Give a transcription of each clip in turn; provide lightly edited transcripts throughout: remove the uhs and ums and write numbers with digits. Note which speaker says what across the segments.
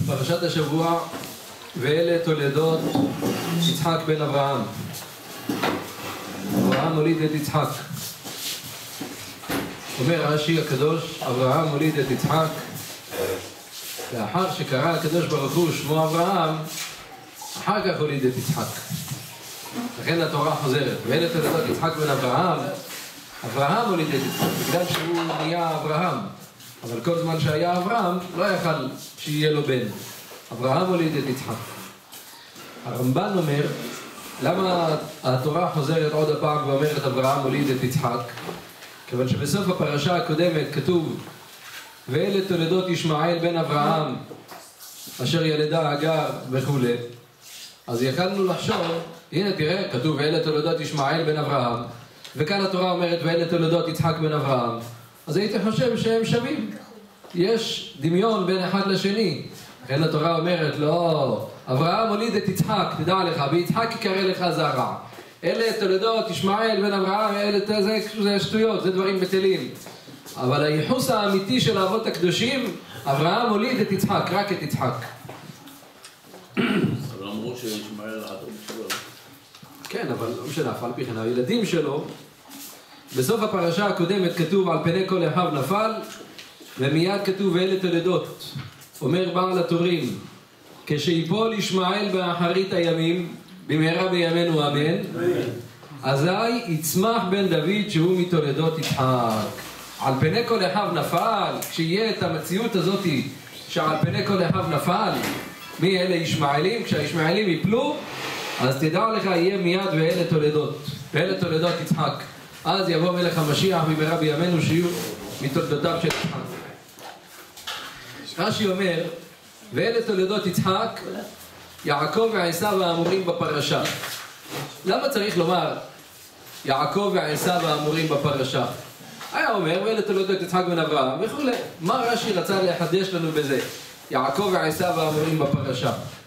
Speaker 1: פרשת השבוע, ואלה תולדות יצחק בן אברהם. אברהם הוליד את יצחק. אומר רש"י הקדוש, אברהם הוליד את יצחק. לאחר שקרא הקדוש ברוך הוא שמו אברהם, אחר כך הוליד את יצחק. לכן התורה חוזרת, ואלה תולדות יצחק בן אברהם. אברהם הוליד את יצחק, בגלל שהוא נהיה אברהם. אבל כל זמן שהיה אברהם, לא יכל שיהיה לו בן. אברהם הוליד את יצחק. הרמב"ן אומר, למה התורה חוזרת עוד הפעם ואומרת אברהם הוליד את יצחק? כיוון שבסוף הפרשה הקודמת כתוב, ואלה תולדות ישמעאל בן אברהם, אשר ילדה הגר וכו'. אז יכלנו לחשוב, הנה תראה, כתוב ואלה תולדות ישמעאל בן אברהם, וכאן התורה אומרת ואלה תולדות יצחק בן אברהם. אז הייתי חושב שהם שווים. יש דמיון בין אחד לשני. לכן התורה אומרת, לא, אברהם הוליד את יצחק, תדע לך, ביצחק יקרא לך זרע. אלה תולדות ישמעאל בן אברהם, זה שטויות, זה דברים בטלים. אבל הייחוס האמיתי של האבות הקדושים, אברהם הוליד את יצחק, רק את יצחק.
Speaker 2: אבל אמרו שישמעאל האדום שלו.
Speaker 1: כן, אבל לא משנה, אף על פי כן, הילדים שלו, בסוף הפרשה הקודמת כתוב על פני כל אחיו נפל, ומיד כתוב ואלה תולדות. אומר בעל התורים, כשיפול ישמעאל באחרית הימים, במהרה בימינו אמן, אזי יצמח בן דוד שהוא מתולדות יצחק. על פני כל אחיו נפל, כשיהיה את המציאות הזאת שעל פני כל אחיו נפל, מי אלה ישמעאלים? כשהישמעאלים יפלו, אז תדע לך יהיה מיד ואלה תולדות, ואלה תולדות יצחק. אז יבוא מלך המשיח במהרה בימינו שיהיו מתולדותיו של יצחק. רש"י אומר, ואלה תולדות יצחק, יעקב ועשיו האמורים בפרשה. למה צריך לומר יעקב ועשיו האמורים בפרשה? היה אומר, ואלה תולדות יצחק בן אברהם וכו'. מה רש"י רצה לחדש לנו בזה? יעקב ועשיו האמורים בפרשה.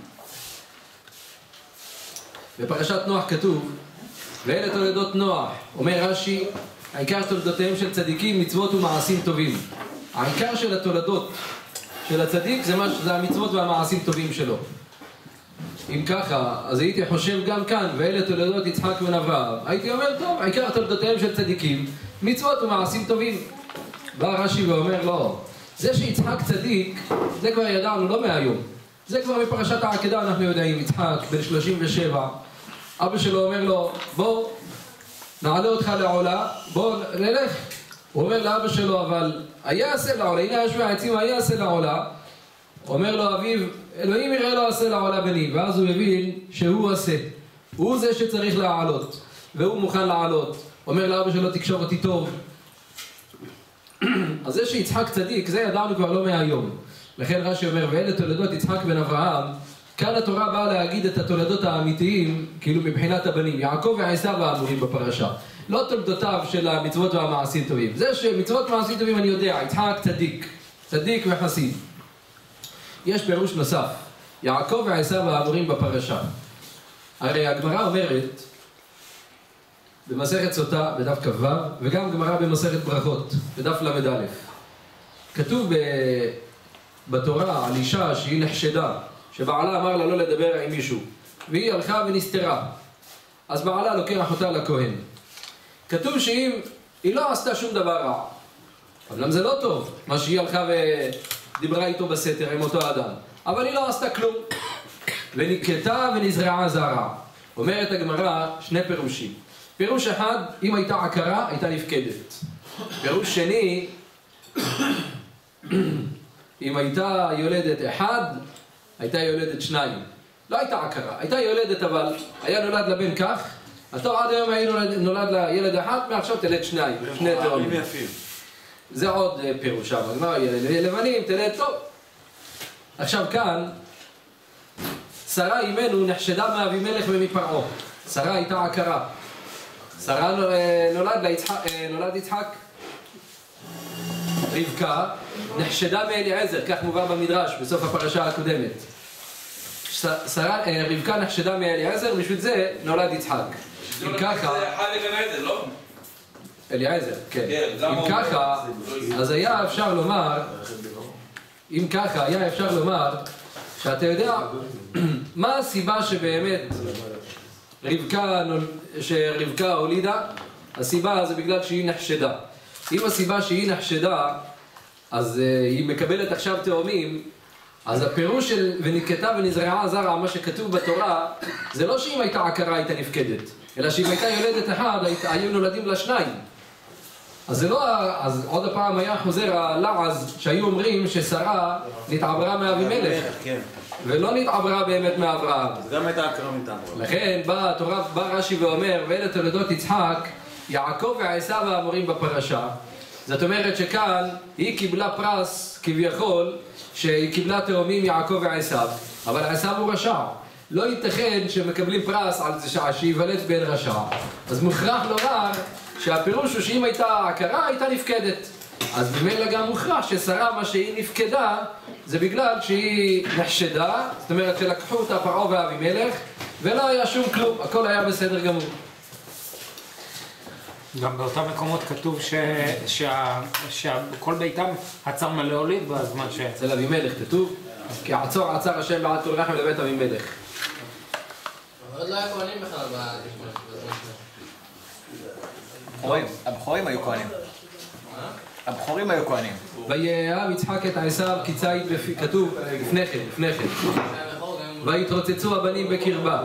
Speaker 1: בפרשת נוח כתוב, ואלה תולדות נוח. אומר רש"י, העיקר תולדותיהם של צדיקים, מצוות ומעשים טובים. העיקר של התולדות של הצדיק זה המצוות והמעשים טובים שלו. אם ככה, אז הייתי חושב גם כאן, ואלה תולדות יצחק בן אברהם. הייתי אומר, טוב, העיקר תולדותיהם של צדיקים, מצוות ומעשים טובים. בא רש"י ואומר, לא. זה שיצחק צדיק, זה כבר ידענו, לא מהיום. זה כבר מפרשת העקדה אנחנו יודעים, יצחק בן 37. אבא שלו אומר לו, בוא, נעלה אותך לעולה, בוא נלך. הוא אומר לאבא שלו, אבל היה עשה לעולה, הנה ישבי העצים, היה עשה לעולה. אומר לו אביו, אלוהים יראה לו עשה לעולה בני. ואז הוא הבין שהוא עשה. הוא זה שצריך לעלות, והוא מוכן לעלות. אומר לאבא שלו, תקשור אותי טוב. אז זה שיצחק צדיק, זה ידענו כבר לא מהיום. לכן רש"י אומר, ואלה תולדות יצחק בן אברהם. כאן התורה באה להגיד את התולדות האמיתיים, כאילו מבחינת הבנים. יעקב ועשיו האמורים בפרשה. לא תולדותיו של המצוות והמעשים טובים. זה שמצוות ומעשים טובים אני יודע, יצחק צדיק. צדיק וחסיד. יש פירוש נוסף. יעקב ועשיו האמורים בפרשה. הרי הגמרא אומרת, במסכת סוטה, בדף כ"ו, וגם גמרא במסכת ברכות, בדף ל"א. כתוב בתורה על אישה שהיא נחשדה, שבעלה אמר לה לא לדבר עם מישהו, והיא הלכה ונסתרה. אז בעלה לוקח אותה לכהן. כתוב שאם היא לא עשתה שום דבר רע, אבל למה זה לא טוב, מה שהיא הלכה ודיברה איתו בסתר עם אותו אדם, אבל היא לא עשתה כלום, ונקטה ונזרעה זרע. אומרת הגמרא שני פירושים. פירוש אחד, אם הייתה עקרה, הייתה נפקדת. פירוש שני, אם הייתה יולדת אחד, הייתה יולדת שניים. לא הייתה עקרה, הייתה יולדת אבל היה נולד לבן כך, אז טוב עד היום היה נולד לילד אחד, מעכשיו תלד שניים, שני תאומים. זה עוד פירוש שם, לבנים תלד טוב. עכשיו כאן, שרה אימנו נחשדה מאבימלך ומפרעה. שרה הייתה עקרה. שרה נולד יצחק. רבקה נחשדה מאליעזר, כך מובא במדרש בסוף הפרשה הקודמת. רבקה נחשדה מאליעזר, בשביל זה נולד יצחק. אם ככה...
Speaker 3: זה חי לגן עזר, לא?
Speaker 1: אליעזר, כן. אם ככה, אז היה אפשר לומר, אם ככה, היה אפשר לומר שאתה יודע מה הסיבה שבאמת רבקה הולידה? הסיבה זה בגלל שהיא נחשדה. אם הסיבה שהיא נחשדה, אז היא מקבלת עכשיו תאומים, אז הפירוש של ונקטה ונזרעה זרע, מה שכתוב בתורה, זה לא שאם הייתה עקרה הייתה נפקדת, אלא שאם הייתה יולדת אחד, היו נולדים לה שניים. אז זה לא, אז עוד הפעם היה חוזר הלעז שהיו אומרים ששרה נתעברה מאבימלך, ולא נתעברה באמת מאברהם.
Speaker 3: אז גם הייתה עקרה מטעם.
Speaker 1: לכן בא התורה, בא רש"י ואומר, ואלה תולדות יצחק, יעקב ועשיו האמורים בפרשה. זאת אומרת שכאן היא קיבלה פרס כביכול, שהיא קיבלה תאומים יעקב ועשיו, אבל עשיו הוא רשע. לא ייתכן שמקבלים פרס על זה שיוולד בן רשע. אז מוכרח לומר שהפירוש הוא שאם הייתה עקרה הייתה נפקדת. אז במילא גם מוכרח ששרה מה שהיא נפקדה זה בגלל שהיא נחשדה, זאת אומרת שלקחו אותה פרעה ואבימלך ולא היה שום כלום, הכל היה בסדר גמור.
Speaker 4: גם באותם מקומות כתוב שכל ביתם עצר מלא הוליד בזמן ש...
Speaker 1: אצל אבימלך כתוב כי עצר השם בעד כל רחם לבית אבימלך.
Speaker 5: עוד לא היה כהנים בכלל
Speaker 3: הבכורים היו כהנים. הבכורים היו כהנים.
Speaker 1: ויאהב יצחק את עשיו כציד כתוב לפני כן ויתרוצצו הבנים בקרבה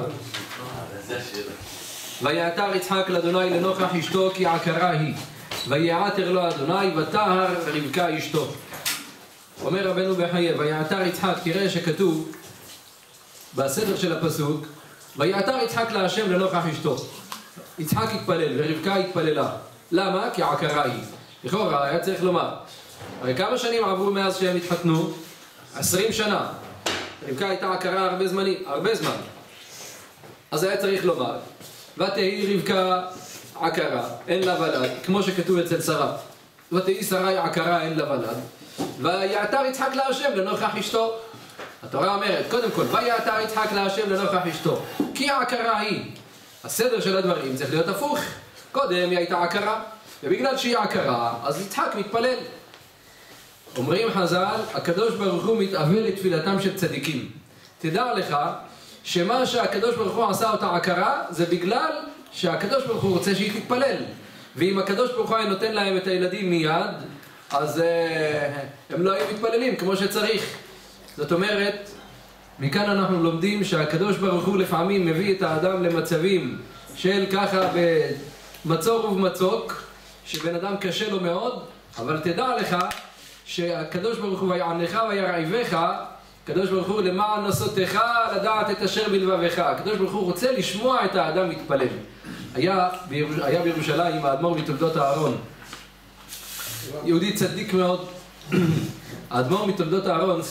Speaker 1: ויעתר יצחק לאדוני לנוכח אשתו כי עקרה היא ויעתר לו אדוני וטהר רבקה אשתו. אומר רבנו בחיי ויעתר יצחק, תראה שכתוב בסדר של הפסוק ויעתר יצחק להשם לנוכח אשתו. יצחק התפלל ורבקה התפללה. למה? כי עקרה היא. לכאורה היה צריך לומר, הרי כמה שנים עברו מאז שהם התחתנו? 20 שנה. רבקה הייתה עקרה הרבה זמן. אז היה צריך לומר ותהי רבקה עקרה, אין לה ולד, כמו שכתוב אצל שרה. ותהי שרה עקרה, אין לה ולד. ויעתר יצחק להשם לנוכח אשתו. התורה אומרת, קודם כל, ויעתר יצחק להשם לנוכח אשתו, כי עקרה היא. הסדר של הדברים צריך להיות הפוך. קודם היא הייתה עקרה, ובגלל שהיא עקרה, אז יצחק מתפלל. אומרים חז"ל, הקדוש ברוך הוא מתאבל לתפילתם של צדיקים. תדע לך שמה שהקדוש ברוך הוא עשה אותה עקרה, זה בגלל שהקדוש ברוך הוא רוצה שהיא תתפלל. ואם הקדוש ברוך הוא היה נותן להם את הילדים מיד, אז הם לא היו מתפללים כמו שצריך. זאת אומרת, מכאן אנחנו לומדים שהקדוש ברוך הוא לפעמים מביא את האדם למצבים של ככה במצור ובמצוק, שבן אדם קשה לו מאוד, אבל תדע לך שהקדוש ברוך הוא ויענך וירעבך, הקדוש ברוך הוא למען נסותך לדעת את אשר בלבבך. הקדוש ברוך הוא רוצה לשמוע את האדם מתפלל. היה בירושלים האדמו"ר מתולדות אהרון, יהודי צדיק מאוד. האדמו"ר מתולדות אהרון,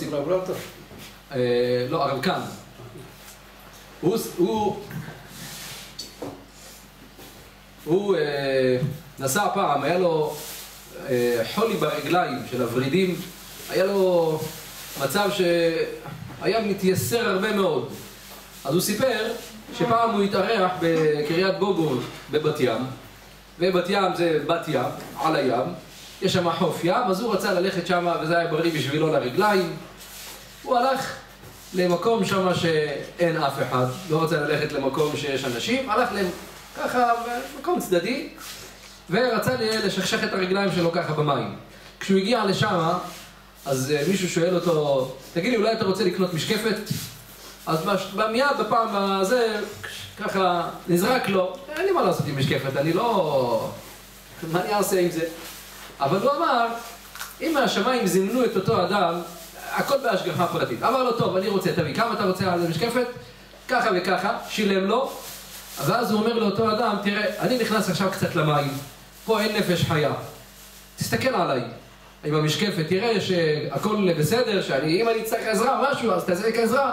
Speaker 1: לא, הרב קן, הוא נסע פעם, היה לו חולי ברגליים של הורידים, היה לו מצב שהיה מתייסר הרבה מאוד. אז הוא סיפר שפעם הוא התארח בקריית בוגור בבת ים, ובת ים זה בת ים, על הים, יש שם חוף ים, אז הוא רצה ללכת שם וזה היה בריא בשבילו לרגליים. הוא הלך למקום שם שאין אף אחד, לא רצה ללכת למקום שיש אנשים, הלך ככה במקום צדדי ורצה לשכשך את הרגליים שלו ככה במים. כשהוא הגיע לשם, אז מישהו שואל אותו, תגיד לי, אולי אתה רוצה לקנות משקפת? אז מיד בפעם הזה ככה נזרק לו, אין לי מה לעשות עם משקפת, אני לא... מה אני אעשה עם זה? אבל הוא אמר, אם מהשמיים זימנו את אותו אדם, הכל בהשגחה פרטית. אמר לו, טוב, אני רוצה, תביא, כמה אתה רוצה על המשקפת? ככה וככה, שילם לו. ואז הוא אומר לאותו אדם, תראה, אני נכנס עכשיו קצת למים, פה אין נפש חיה. תסתכל עליי עם המשקפת, תראה שהכל בסדר, אם אני צריך עזרה, משהו, אז תזריק עזרה.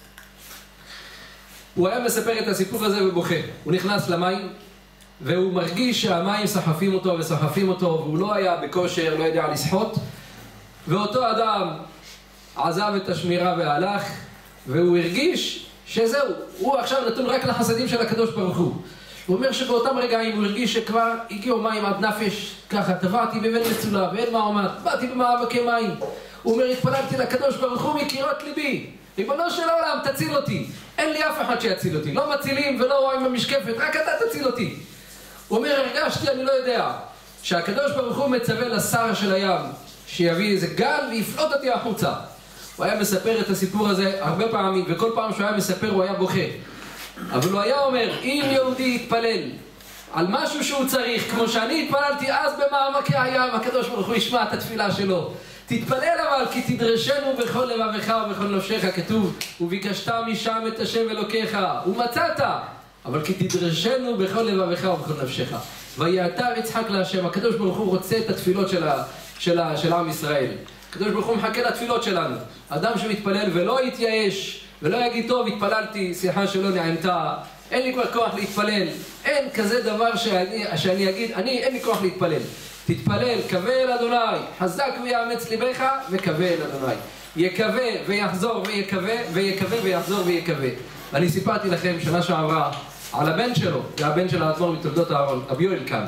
Speaker 1: הוא היה מספר את הסיפור הזה ובוכה. הוא נכנס למים, והוא מרגיש שהמים סחפים אותו וסחפים אותו, והוא לא היה בכושר, לא יודע לשחות. ואותו אדם עזב את השמירה והלך, והוא הרגיש שזהו, הוא עכשיו נתון רק לחסדים של הקדוש ברוך הוא. הוא אומר שבאותם רגעים הוא הרגיש שכבר הגיעו מים עד נפש, ככה, טבעתי בבן מצולה ואין מעמד, באתי במאבקי מים. הוא אומר, התפללתי לקדוש ברוך הוא מקירות ליבי, ריבונו של העולם, תציל אותי. אין לי אף אחד שיציל אותי. לא מצילים ולא רואים במשקפת, רק אתה תציל אותי. הוא אומר, הרגשתי, אני לא יודע, שהקדוש ברוך הוא מצווה לשר של הים, שיביא איזה גל ויפלוט אותי החוצה. הוא היה מספר את הסיפור הזה הרבה פעמים, וכל פעם שהוא היה מספר הוא היה בוכה. אבל הוא היה אומר, אם יהודי יתפלל על משהו שהוא צריך, כמו שאני התפללתי אז במעמקי הים, הקדוש ברוך הוא ישמע את התפילה שלו. תתפלל אבל, כי תדרשנו בכל לבבך ובכל נפשך, כתוב, וביקשת משם את השם אלוקיך, ומצאת, אבל כי תדרשנו בכל לבבך ובכל נפשך. ויעתר יצחק להשם. הקדוש ברוך הוא רוצה את התפילות של עם ישראל. הקדוש ברוך הוא מחכה לתפילות שלנו. אדם שמתפלל ולא יתייאש, ולא יגיד, טוב, התפללתי, שיחה שלא נענתה, אין לי כבר כוח להתפלל. אין כזה דבר שאני אגיד, אין לי כוח להתפלל. תתפלל, קווה אל אדוני, חזק ויאמץ ליבך, וקווה אל אדוני. יקווה ויחזור ויקווה, ויקווה ויחזור ויקווה. ואני סיפרתי לכם שנה שעברה על הבן שלו, זה הבן של האדמו"ר מתולדות אהרון, רבי יואל כאן.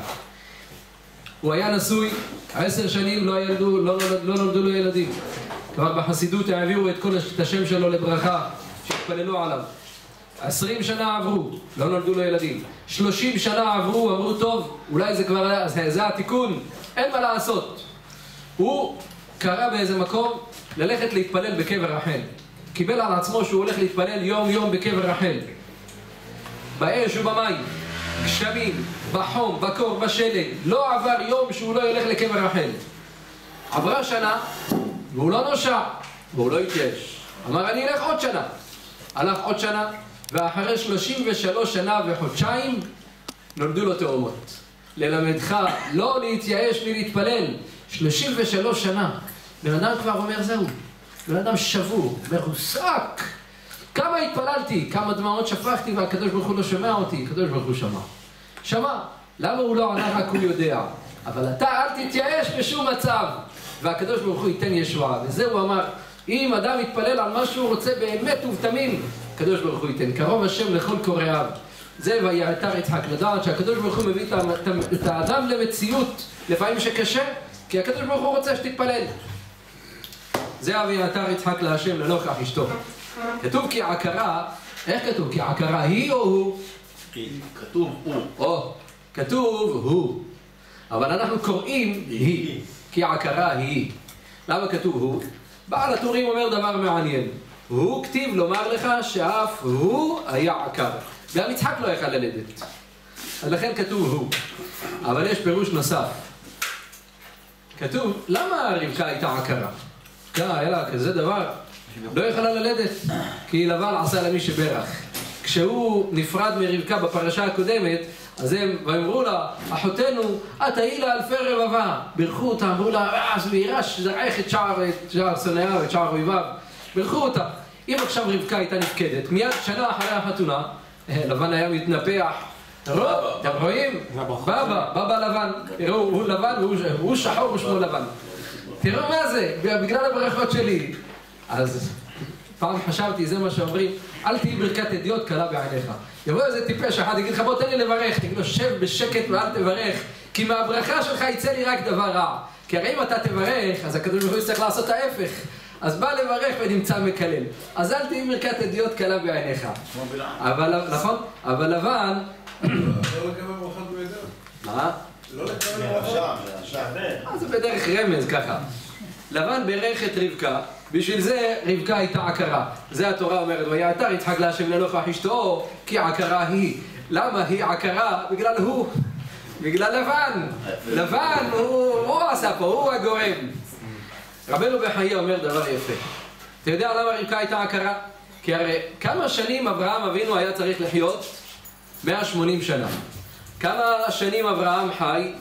Speaker 1: הוא היה נשוי, 10 שנים לא נולדו לו ילדים. כבר בחסידות העבירו את השם שלו לברכה, שהתפללו עליו. 20 שנה עברו, לא נולדו לו ילדים. 30 שנה עברו, אמרו טוב, אולי זה כבר, זה התיקון, אין מה לעשות. הוא קרא באיזה מקום ללכת להתפלל בקבר רחל. קיבל על עצמו שהוא הולך להתפלל יום יום בקבר רחל. באש ובמים, גשמים, בחום, בקור, בשלג. לא עבר יום שהוא לא ילך לקבר רחל. עברה שנה, והוא לא נושע, והוא לא התייאש. אמר, אני אלך עוד שנה. הלך עוד שנה, ואחרי 33 שנה וחודשיים, נולדו לו תאומות. ללמדך לא להתייאש מלהתפלל. 33 שנה. בן אדם כבר אומר, זהו. בן אדם שבור, מרוסק. כמה התפללתי, כמה דמעות שפכתי, והקדוש ברוך הוא לא שומע אותי. הקדוש ברוך הוא שמע. שמע. למה הוא לא ענה, רק הוא יודע. אבל אתה אל תתייאש בשום מצב. והקדוש ברוך הוא ייתן ישועה. וזה הוא אמר, אם אדם יתפלל על מה שהוא רוצה באמת ובתמים, הקדוש ברוך הוא ייתן. קרוב השם לכל קוראיו. זה ויעתר יצחק, לדעת שהקדוש ברוך הוא מביא את האדם למציאות, לפעמים שקשה, כי הקדוש ברוך הוא רוצה שתתפלל. זה ויעתר יצחק להשם לנוכח אשתו. כתוב כי עקרה, איך כתוב? כי עקרה היא או הוא?
Speaker 2: כתוב הוא.
Speaker 1: כתוב הוא. אבל אנחנו קוראים היא. כי עקרה היא. למה כתוב הוא? בעל הטורים אומר דבר מעניין. הוא כתיב לומר לך שאף הוא היה עקר. גם יצחק לא יכל ללדת. אז לכן כתוב הוא. אבל יש פירוש נוסף. כתוב, למה רבקה הייתה עקרה? אלא כזה דבר. לא יכלה ללדת. כי לבן עשה למי שברך. כשהוא נפרד מרבקה בפרשה הקודמת, אז הם אמרו לה, אחותנו, את היי לה אלפי רבבה. בירכו אותה, אמרו לה, אז וירש זרעך את שער שונאיו ואת שער אויביו. בירכו אותה. אם עכשיו רבקה הייתה נפקדת, מיד שנה אחרי החתונה, לבן היה מתנפח. אתם רואים? בבא לבן. תראו, הוא לבן והוא שחור ושמו לבן. תראו מה זה, בגלל הברכות שלי. אז פעם חשבתי, זה מה שאומרים, אל תהי ברכת אדיוט קלה בעיניך. יבוא איזה טיפש אחד, יגיד לך, בוא תן לי לברך. תגיד לו, שב בשקט ואל תברך, כי מהברכה שלך יצא לי רק דבר רע. כי הרי אם אתה תברך, אז הקדוש ברוך הוא יצטרך לעשות ההפך. אז בא לברך ונמצא מקלל. אז אל תהי ברכת אדיוט קלה בעיניך. אבל, נכון? אבל לבן...
Speaker 6: לא לקבל ברכה בידיו.
Speaker 1: מה?
Speaker 6: לא לקבל ברכה.
Speaker 1: זה בדרך רמז ככה. לבן ברך את רבקה, בשביל זה רבקה הייתה עקרה. זה התורה אומרת, ויעתר יצחק להשם לנוכח אשתו, כי עקרה היא. למה היא עקרה? בגלל הוא. בגלל לבן. לבן, הוא עשה פה, הוא הגורם. רבנו בחיי אומר דבר יפה. אתה יודע למה רבקה הייתה עקרה? כי הרי כמה שנים אברהם אבינו היה צריך לחיות? 180 שנה. כמה שנים אברהם חי?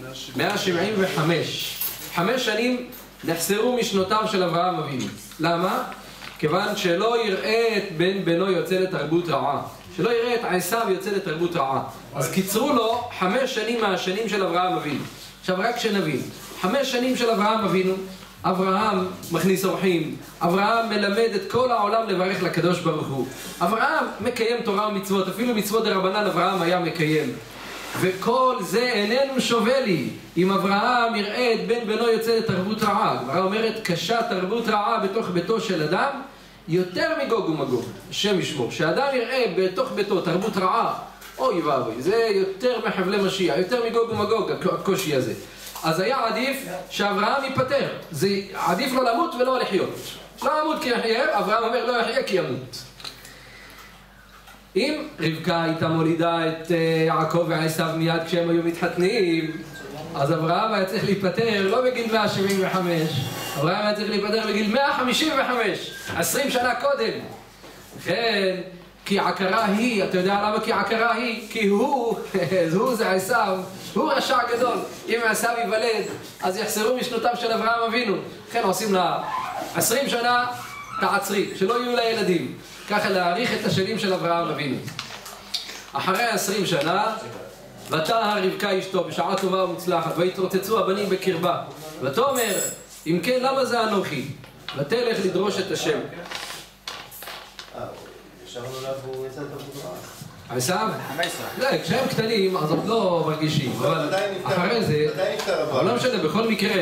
Speaker 1: 175. 5 שנים נחסרו משנותיו של אברהם אבינו. למה? כיוון שלא יראה את בן בנו יוצא לתרבות רעה. שלא יראה את עשיו יוצא לתרבות רעה. אז קיצרו לו 5 שנים מהשנים של אברהם אבינו. עכשיו רק שנבין. 5 שנים של אברהם אבינו, אברהם מכניס אורחים, אברהם מלמד את כל העולם לברך לקדוש ברוך הוא. אברהם מקיים תורה ומצוות, אפילו מצוות דרבנן אברהם היה מקיים. וכל זה איננו שווה לי אם אברהם יראה את בן בנו יוצא לתרבות רעה. הגמרא אומרת, קשה תרבות רעה בתוך ביתו של אדם, יותר מגוג ומגוג, השם ישמור. שאדם יראה בתוך ביתו תרבות רעה, אוי ואבוי, זה יותר מחבלי משיח, יותר מגוג ומגוג הקושי הזה. אז היה עדיף שאברהם ייפטר, זה עדיף לא למות ולא לחיות. לא למות כי יחיה, אברהם אומר לא יחיה כי ימות. אם רבקה הייתה מולידה את יעקב ועשיו מיד כשהם היו מתחתנים, אז אברהם היה צריך להיפטר לא בגיל 175, אברהם היה צריך להיפטר בגיל 155, 20 שנה קודם. כן, כי עקרה היא, אתה יודע למה כי עקרה היא? כי הוא זה עשיו, הוא רשע גדול. אם עשיו ייוולד, אז יחסרו משנותיו של אברהם אבינו. כן, עושים לה 20 שנה, תעצרי, שלא יהיו לה ילדים. ככה להאריך את השנים של אברהם אבינו. אחרי 20 שנה, ותהר רבקה אשתו בשעה טובה ומוצלחת, והתרוצצו הבנים בקרבה. ותאמר, אם כן, למה זה אנוכי? ותלך לדרוש את השם.
Speaker 6: עכשיו נולד והוא יצא תרבות רעה.
Speaker 1: עשיו? לא, כשהם קטנים אז עוד לא מרגישים, אבל אחרי זה, אבל לא משנה, בכל מקרה,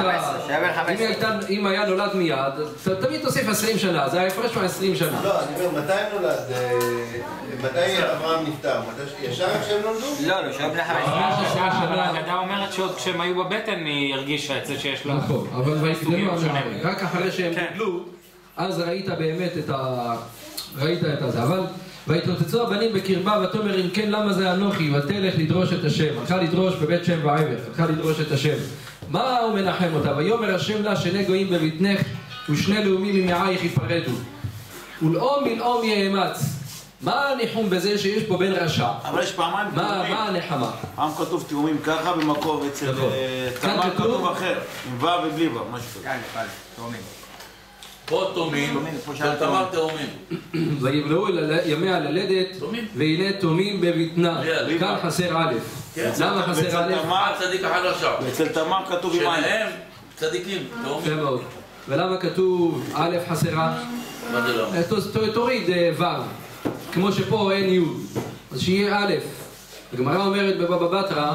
Speaker 1: אם היה נולד מיד, תמיד תוסיף 20 שנה, זה ההפרש מה-20 שנה.
Speaker 6: לא, אני אומר, מתי נולד? מתי אברהם נפטר? ישר כשהם נולדו?
Speaker 3: לא, שהם בני 5.
Speaker 4: ההגדה אומרת שעוד כשהם היו בבטן היא הרגישה את זה שיש לה...
Speaker 1: נכון, אבל רק אחרי שהם גדלו, אז ראית באמת את זה, אבל והתרוצצו הבנים בקרבה ותאמר אם כן למה זה אנוכי ותלך לדרוש את השם. הלכה לדרוש בבית שם ועבר, הלכה לדרוש את השם. מה הוא מנחם אותה? ויאמר השם לה שני גויים בבטנך ושני לאומים ממעייך יפרדו ולאום מלאום יאמץ. מה הניחום בזה שיש פה בן רשע?
Speaker 2: אבל יש פעמיים תאומים.
Speaker 1: מה הנחמה?
Speaker 2: פעם כתוב תאומים ככה במקור אצל תמר כתוב אחר עם ו' ובלי ו', משהו כזה.
Speaker 3: תאומים.
Speaker 2: פה תאומים, של תמר תאומים.
Speaker 1: ויבלעו ימיה ללדת והנה תאומים בבטנה. כאן חסר א'. למה חסר א'?
Speaker 2: צדיק אחד רשע. ואצל תמר כתוב עם עין. שניהם צדיקים, תאומים.
Speaker 1: מאוד. ולמה כתוב א' חסרה?
Speaker 2: מה זה לא?
Speaker 1: תוריד ו', כמו שפה אין י', אז שיהיה א'. הגמרא אומרת בבבא בתרא,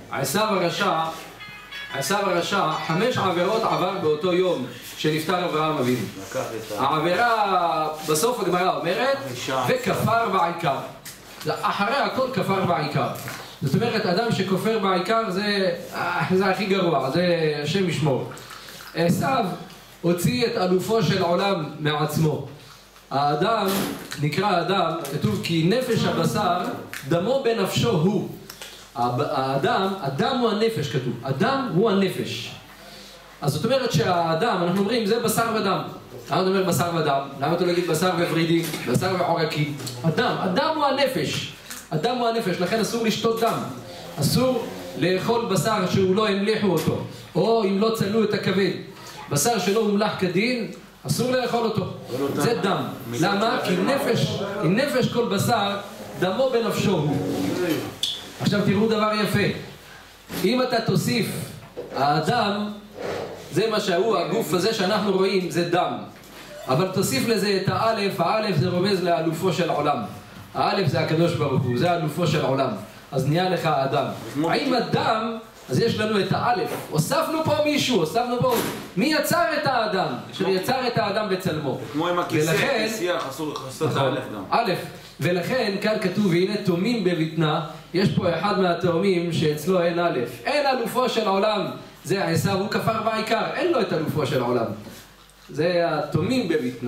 Speaker 1: עשיו הרשע 5 עבירות עבר באותו יום שנפטר אברהם אבינו. העבירה בסוף הגמרא אומרת וכפר בעיקר. אחרי הכל כפר בעיקר. זאת אומרת אדם שכופר בעיקר זה הכי גרוע, זה השם ישמור. עשיו הוציא את אלופו של עולם מעצמו. האדם נקרא אדם, כתוב כי נפש הבשר דמו בנפשו הוא. האדם הוא הנפש, כתוב. אדם הוא הנפש. אז זאת אומרת שהאדם, אנחנו אומרים, זה בשר ודם. למה אתה אומר בשר ודם? למה אתה לא להגיד בשר וורידים, בשר ועורקים? אדם הוא הנפש. אדם הוא הנפש, לכן אסור לשתות דם. אסור לאכול בשר שהוא לא המליחו אותו, או אם לא צלו את הכבד. בשר שלא הומלח כדין, אסור לאכול אותו. זה דם. למה? כי נפש כל בשר, דמו בנפשו הוא. עכשיו תראו דבר יפה. אם אתה תוסיף, האדם, זה מה שהוא, הגוף הזה שאנחנו רואים, זה דם. אבל תוסיף לזה את האלף, האלף זה רומז לאלופו של עולם. האלף זה הקדוש ברוך הוא, זה אלופו של עולם. אז נהיה לך האדם. האם אדם, אז יש לנו את האלף. הוספנו פה מישהו, הוספנו פה... מי יצר את האדם? שיצר את האדם בצלמו.
Speaker 2: כמו עם הכיסא, כיסיח, אסור את האלף גם.
Speaker 1: אלף. ולכן כאן כתוב, והנה תאומים בבטנה, יש פה אחד מהתאומים שאצלו אין א', אין אלופו של העולם, זה עשיו, הוא כפר בעיקר, אין לו את אלופו של העולם. זה התאומים בבטנה.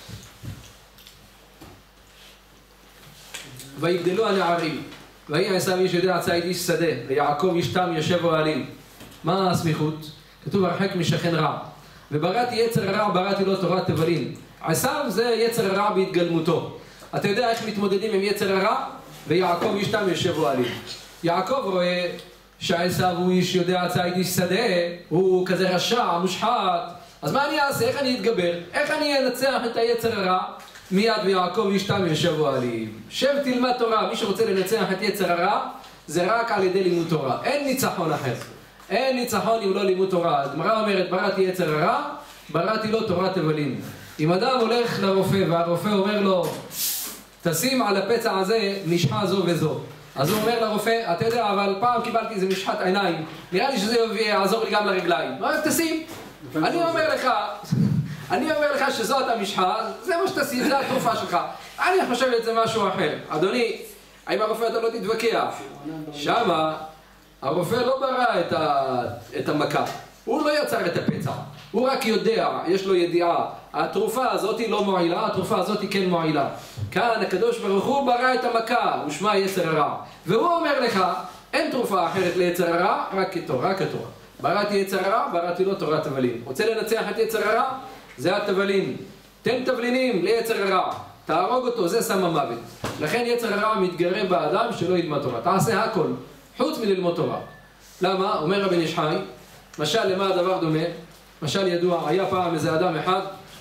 Speaker 1: ויגדלו הנערים, ויהי עשיו איש יודע ציד איש שדה, ויעקב איש תם יושב אוהלים. מה הסמיכות? כתוב הרחק משכן רע. ובראתי יצר הרע, בראתי לו תורת תבלין. עשיו זה יצר הרע בהתגלמותו. אתה יודע איך מתמודדים עם יצר הרע? ויעקב איש תם יושב אוהלים. יעקב רואה שעשיו הוא איש יודע ציד איש שדה, הוא כזה רשע, מושחת. אז מה אני אעשה? איך אני אתגבר? איך אני אנצח את היצר הרע? מיד ויעקב איש תם יושב אוהלים. שב תלמד תורה. מי שרוצה לנצח את יצר הרע זה רק על ידי לימוד תורה. אין ניצחון אחר. אין ניצחון אם לא לימוד תורה. הגמרא אומרת בראתי יצר הרע, בראתי לו תורת תבלין. אם אדם הולך לרופא והרופא אומר לו תשים על הפצע הזה משחה זו וזו, אז הוא אומר לרופא, אתה יודע, אבל פעם קיבלתי איזה משחת עיניים, נראה לי שזה יעזור לי גם לרגליים. תשים. אני אומר לך, אני אומר לך שזאת המשחה, זה מה שתעשי, זה התרופה שלך. אני חושב את זה משהו אחר. אדוני, האם הרופא אתה לא תתווכח? שמה, הרופא לא ברא את המכה. הוא לא יצר את הפצע. הוא רק יודע, יש לו ידיעה. התרופה הזאת לא מועילה, התרופה הזאת כן מועילה. כאן הקדוש ברוך הוא ברא את המכה, ושמה יצר הרע. והוא אומר לך, אין תרופה אחרת ליצר הרע, רק כתורה, רק כתורה. בראתי יצר הרע, בראתי לו תורת תבלין. רוצה לנצח את יצר הרע? זה התבלין. תן תבלינים ליצר הרע. תהרוג אותו, זה סם המוות. לכן יצר הרע מתגרה באדם שלא ילמד תורה. תעשה הכל, חוץ מללמוד תורה. למה? אומר רבי איש חי, משל למה הדבר דומה? משל ידוע, היה פעם איזה אדם אחד,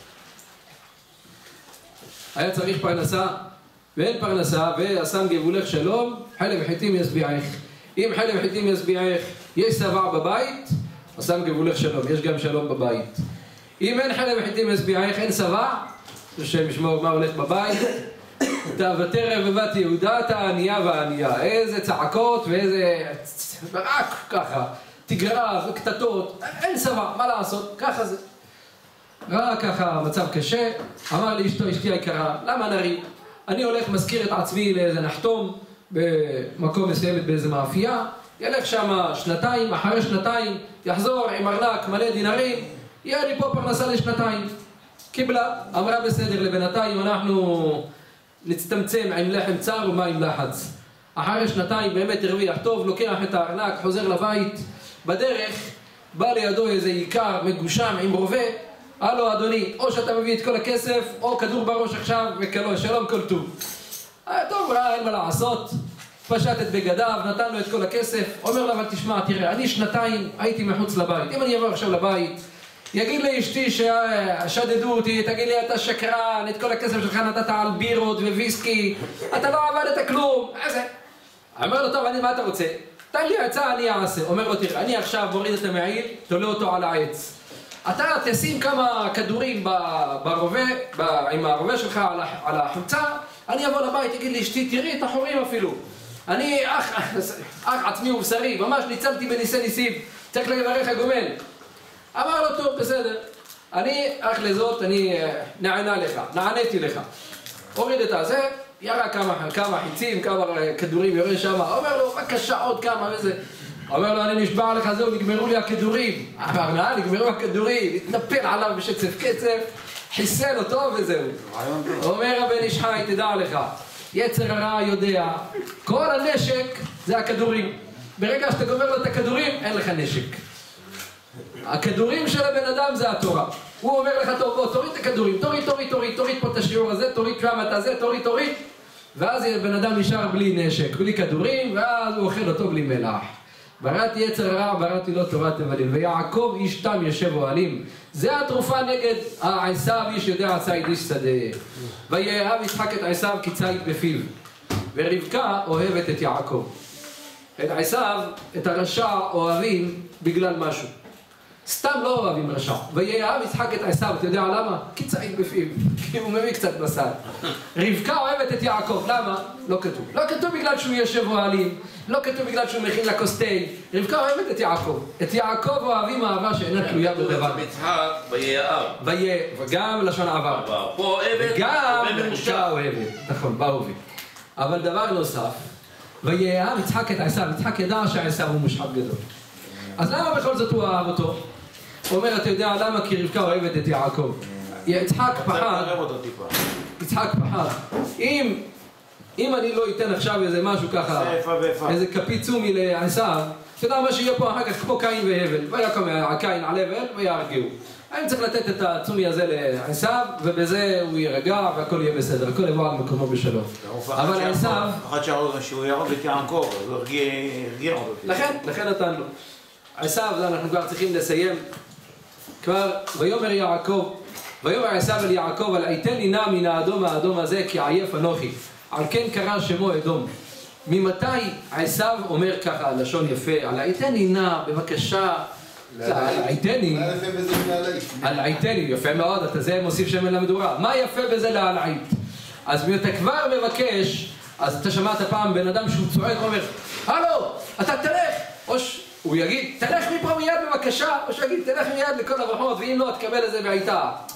Speaker 1: היה צריך פרנסה, ואין פרנסה, והשם גבולך שלום, חלב חיטים ישביעך. אם חלב חיטים ישביעך, יש שבע בבית, השם גבולך שלום, יש גם שלום בבית. אם אין חלב חיטים ישביעך, אין שבע, השם ישמור מה הולך בבית, ותרב בבת יהודה, אתה ענייה וענייה. איזה צעקות ואיזה רק ככה, תגרה וקטטות, אין שבע, מה לעשות, ככה זה. ראה ככה, מצב קשה, אמר לי אשתי היקרה, למה נריב? אני הולך מזכיר את עצמי לאיזה נחתום במקום מסוימת באיזה מאפייה, ילך שם שנתיים, אחרי שנתיים יחזור עם ארנק מלא דינרים, יהיה לי פה פרנסה לשנתיים. קיבלה, אמרה בסדר, לבינתיים אנחנו נצטמצם עם לחם צר ומים לחץ. אחרי שנתיים באמת הרוויח טוב, לוקח את הארנק, חוזר לבית, בדרך בא לידו איזה עיקר מגושם עם רובה, הלו אדוני, או שאתה מביא את כל הכסף, או כדור בראש עכשיו, וכלו, שלום כל טוב. טוב, ראה, אין מה לעשות, פשט את בגדיו, נתן לו את כל הכסף, אומר לו, אבל תשמע, תראה, אני שנתיים הייתי מחוץ לבית, אם אני אבוא עכשיו לבית, יגיד לאשתי ששדדו אותי, תגיד לי, אתה שקרן, את כל הכסף שלך נתת על בירות וויסקי, אתה לא עבדת כלום, איזה? אומר לו, טוב, מה אתה רוצה? תן לי עצה, אני אעשה. אומר לו, תראה, אני עכשיו מוריד את המעיל, תולה אותו על העץ. אתה תשים כמה כדורים ברובה, עם הרובה שלך על החולצה, אני אבוא לבית, תגיד לי, אשתי, תראי את החורים אפילו. אני אח עצמי ובשרי, ממש ניצלתי בניסי ניסים, צריך לברך הגומל. אמר לו, טוב, בסדר. אני אח לזאת, אני נעניתי לך. הוריד את הזה, ירה כמה חיצים, כמה כדורים, יורה שם, אומר לו, בבקשה, עוד כמה וזה. אומר לו, אני נשבע לך, זהו, נגמרו לי הכדורים. אמר, נגמרו הכדורים, התנפל עליו בשצף קצף, חיסל אותו וזהו. אומר הבן איש חי, תדע לך, יצר הרע יודע, כל הנשק זה הכדורים. ברגע שאתה גומר לו את הכדורים, אין לך נשק. הכדורים של הבן אדם זה התורה. הוא אומר לך, טוב, בוא, תוריד את הכדורים, תוריד פה את השיעור הזה, תוריד שם את הזה, תוריד. ואז הבן אדם נשאר בלי נשק, בלי כדורים, ואז הוא אוכל אותו בלי מלח. בראתי יצר הרע, בראתי לו תורת תבלין. ויעקב איש תם יושב אוהלים. זה התרופה נגד עשיו, איש יודע ציד איש שדה. ויאהב יצחק את עשיו כי ציד בפיו. ורבקה אוהבת את יעקב. את עשיו, את הרשע אוהבים בגלל משהו. סתם לא אוהבים רשע. ויאהב יצחק את עשיו, אתה יודע למה? כי ציד בפיו, כי הוא מביא קצת בשר. רבקה אוהבת את יעקב, למה? לא כתוב. לא כתוב בגלל שהוא יושב אוהלים, לא כתוב בגלל שהוא מכין לה כוס תה. רבקה אוהבת את יעקב. את יעקב אוהבים אהבה שאינה תלויה בדבר.
Speaker 7: יצחק ויאהב.
Speaker 1: וגם לשון עבר.
Speaker 7: פה אוהבת,
Speaker 1: וגם רבקה אוהבת. נכון, באהובי. אבל דבר נוסף, ויאהב יצחק את עשיו, יצחק ידע שעשיו הוא מושחת גדול. אז למה בכל זאת הוא אהב אותו? הוא אומר, אתה יודע למה? כי רבקה אוהבת את יעקב. יצחק פחד, אם אני לא אתן עכשיו איזה משהו ככה, איזה כפית צומי לעשיו, אתה יודע מה שיהיה פה אחר כך כמו קין והבל, ויקום קין על הבל ויהרגהו. אני צריך לתת את הצומי הזה לעשיו, ובזה הוא יירגע והכל יהיה בסדר, הכל יבוא על מקומו בשלום. אבל עשיו...
Speaker 2: אחד שהוא יהרוג את יעקב, הוא הרגיע אותו.
Speaker 1: לכן נתן לו. עשיו, אנחנו כבר צריכים לסיים. כבר, ויאמר יעקב, ויאמר עשיו אל יעקב, אל עיתני נא מן האדום הזה, כי עייף אנוכי. על כן קרא שמו אדום. ממתי עשיו אומר ככה, לשון יפה, על עיתני נא, בבקשה, על עיתני, על עיתני, יפה מאוד, אתה זה מוסיף שמן למדורה. מה יפה בזה להלעית? אז אם אתה כבר מבקש, אז אתה שמעת פעם בן אדם שהוא צועק, הוא אומר, הלו, אתה תלך, הוא יגיד, תלך מפה מיד בבקשה, או שיגיד, תלך מיד לכל הברחות, ואם לא, תקבל איזה בעיטה.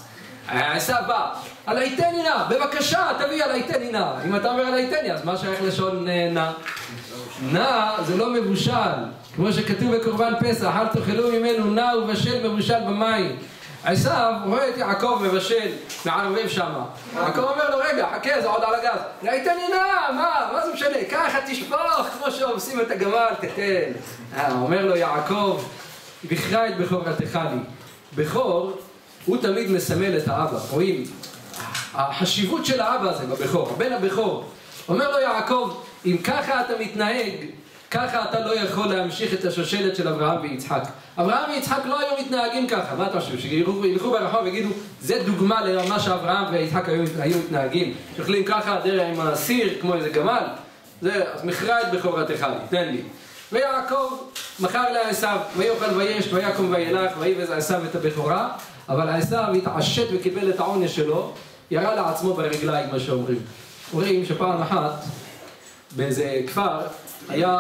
Speaker 1: עשיו בא, על היתני נא, בבקשה תביא על היתני נא. אם אתה אומר על היתני, אז מה שייך לשון נא? נא זה לא מבושל, כמו שכתוב בקורבן פסח, אל תאכלו ממנו נא ובשל מבושל במים. עשיו רואה את יעקב מבשל, מערבב שמה. יעקב אומר לו, רגע, חכה, זה עוד על הגז. היתני נא, מה זה משנה? ככה תשפוך, כמו שעושים את הגמל, תתן. אומר לו יעקב, בכרה את בכורתך לי. בכור הוא תמיד מסמל את האבא. רואים, החשיבות של האבא הזה בבכור, הבן הבכור. אומר לו יעקב, אם ככה אתה מתנהג, ככה אתה לא יכול להמשיך את השושלת של אברהם ויצחק. אברהם ויצחק לא היו מתנהגים ככה. מה אתה חושב? שילכו ברחוב ויגידו, זה דוגמה למה שאברהם ויצחק היו מתנהגים. שאוכלים ככה דרך עם הסיר, כמו איזה גמל. אז מכרה את בכורתך לי, תן לי. ויעקב מכר לעשיו, ויאכל וישת, ויקום וילך, ויבז עשיו את הבכורה. אבל עשיו התעשת וקיבל את העונש שלו, ירה לעצמו ברגליים, מה שאומרים. אומרים שפעם אחת, באיזה כפר, היה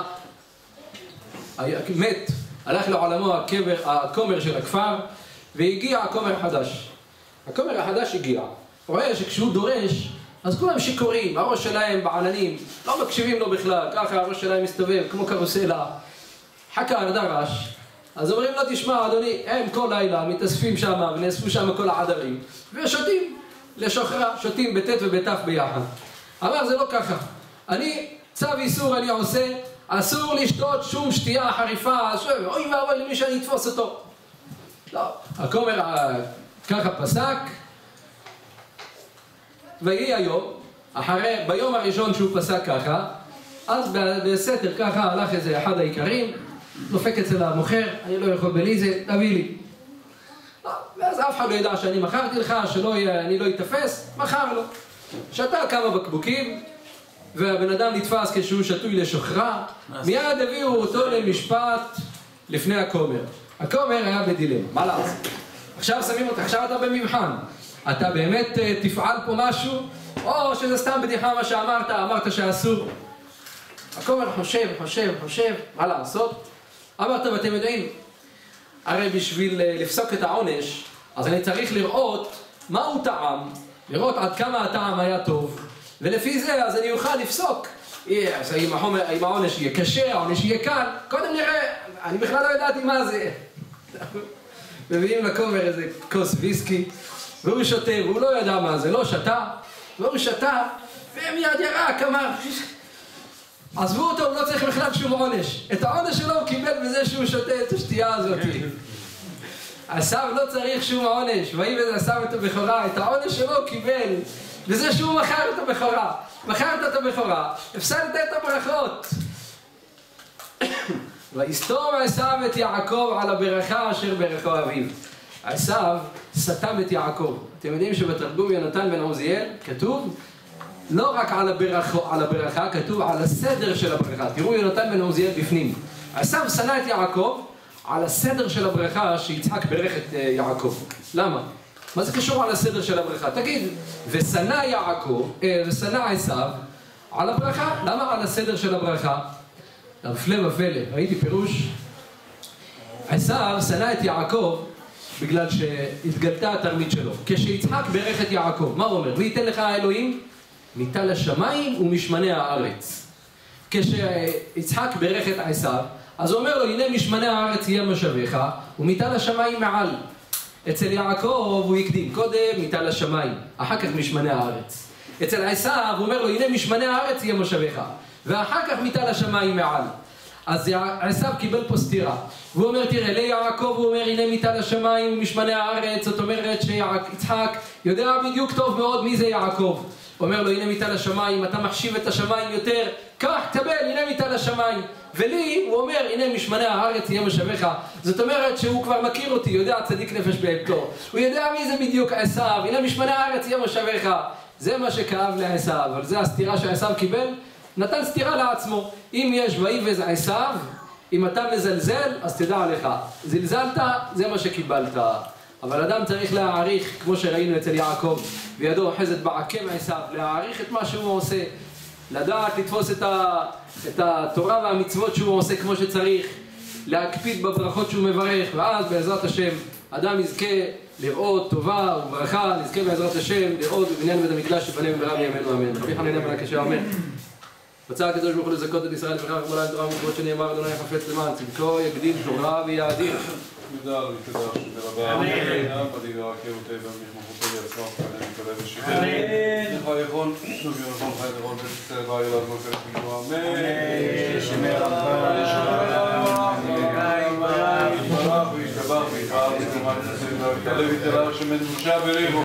Speaker 1: מת, הלך לעולמו הכומר של הכפר, והגיע הכומר החדש. הכומר החדש הגיע. רואה שכשהוא דורש, אז כולם שיכורים, הראש שלהם בעננים, לא מקשיבים לו בכלל, ככה הראש שלהם מסתובב, כמו קרוסלה. חקר דרש. אז אומרים לו, תשמע אדוני, הם כל לילה מתאספים שם ונאספו שם כל העדרים ושותים לשוחרה, שותים בט' ובת' ביחד. אבל זה לא ככה. צו איסור אני עושה, אסור לשתות שום שתייה חריפה, אוי ואבוי למי שאני אתפוס אותו. לא, הכומר ככה פסק, ויהי היום, ביום הראשון שהוא פסק ככה, אז בסתר ככה הלך איזה אחד העיקרים, דופק אצל המוכר, אני לא יכול בלי זה, תביא לי. ואז אף אחד לא ידע שאני מכרתי לך, שאני לא אתפס, מכר לו. שתה כמה בקבוקים, והבן אדם נתפס כשהוא שתוי לשוחרה, מיד הביאו אותו למשפט לפני הכומר. הכומר היה בדילמה, מה לעשות? עכשיו שמים אותך, עכשיו אתה במבחן. אתה באמת תפעל פה משהו, או שזה סתם בדיחה מה שאמרת, אמרת שאסור. הכומר חושב, מה לעשות? אמרת, ואתם יודעים, הרי בשביל לפסוק את העונש, אז אני צריך לראות מהו טעם, לראות עד כמה הטעם היה טוב, ולפי זה אז אני אוכל לפסוק. אם העונש יהיה קשה, העונש יהיה קל, קודם נראה, אני בכלל לא ידעתי מה זה. מביאים לכומר איזה כוס ויסקי, והוא שותה, והוא לא ידע מה זה, לא שתה, והוא שתה, ומיד ירק, אמר, עזבו אותו, הוא לא צריך בכלל שום עונש. את העונש שלו הוא קיבל בזה שהוא שותה את השתייה הזאת. עשיו לא צריך שום עונש, ויבז עשיו את הבכורה, את העונש שלו הוא קיבל בזה שהוא מכר את הבכורה. מכרת את הבכורה, הפסדת את הברכות. ויסתום עשיו את יעקב על הברכה אשר ברכו אביו. עשיו סתם את יעקב. אתם יודעים שבתרגום יונתן בן עוזיאל כתוב לא רק על הברכה, כתוב על הסדר של הברכה. תראו יונתן בן עוזיאל בפנים. עשיו שנא את יעקב על הסדר של הברכה שיצחק ברך את יעקב. למה? מה זה קשור על הסדר של הברכה? תגיד, ושנא עשיו על הברכה. למה על הסדר של הברכה? הפלא ופלא, ראיתי פירוש. עשיו שנא את יעקב בגלל שהתגלתה התרמית שלו. כשיצחק ברך את יעקב, מה הוא אומר? מי ייתן לך האלוהים? מיטל השמיים ומשמני הארץ. כשיצחק ברך את עשיו, אז הוא אומר לו, הנה משמני הארץ יהיה משאביך, ומיטל השמיים מעל. אצל יעקב הוא יקדים, קודם מיטל השמיים, אחר כך משמני הארץ. אצל עשיו הוא אומר לו, הנה משמני הארץ יהיה משאביך, ואחר כך מיטל השמיים מעל. אז עשיו קיבל פה סתירה. והוא אומר, תראה, ליעקב הוא אומר, הנה מיטל השמיים ומשמני הארץ, זאת אומרת שיצחק יודע בדיוק טוב מאוד מי זה יעקב. הוא אומר לו, הנה מיטל השמיים, אתה מחשיב את השמיים יותר, כך, תקבל, הנה מיטל השמיים. ולי, הוא אומר, הנה משמני הארץ יהיה משאביך. זאת אומרת שהוא כבר מכיר אותי, יודע צדיק נפש בהמתו. הוא יודע מי זה בדיוק עשיו, הנה משמני הארץ יהיה משאביך. זה מה שכאב לעשיו, אבל זה הסתירה שעשיו קיבל. נתן סתירה לעצמו. אם יש ויבז עשיו, אם אתה מזלזל, אז תדע לך. זלזלת, זה מה שקיבלת. אבל אדם צריך להעריך, כמו שראינו אצל יעקב, וידו אוחזת בעקם עשיו, להעריך את מה שהוא עושה, לדעת לתפוס את התורה והמצוות שהוא עושה כמו שצריך, להקפיד בברכות שהוא מברך, ואז בעזרת השם אדם יזכה לראות טובה וברכה, נזכה בעזרת השם לראות בבניין בית המקדש שפנה במהרה בימינו אמן. רבי חנינא בן עקשיא אומר, רצה הקדוש ברוך הוא לזכות את ישראל וכך גמולה תורה ומצוות שנאמר אדוני חפץ למען צדקו יגדיל תורה ויאדיר.
Speaker 7: תודה רבה. אמן. בדיוק הכאותי והמחמחותי לעצמם כאלה מתעלה ושיחר. אמן. לך יכול, שוב ירחון חי לראות בית ישראל בא ילד מוקרת בגבוה. אמן. שמר רבה. יתברך ויתברך ויתברך ויתברך ויתברך ויתברך ויתברך ויתברך ויתברך